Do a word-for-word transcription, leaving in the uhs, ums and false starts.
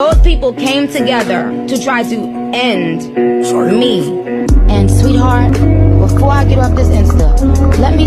Both people came together to try to end Sorry. me. And sweetheart, before I get off this Insta, let me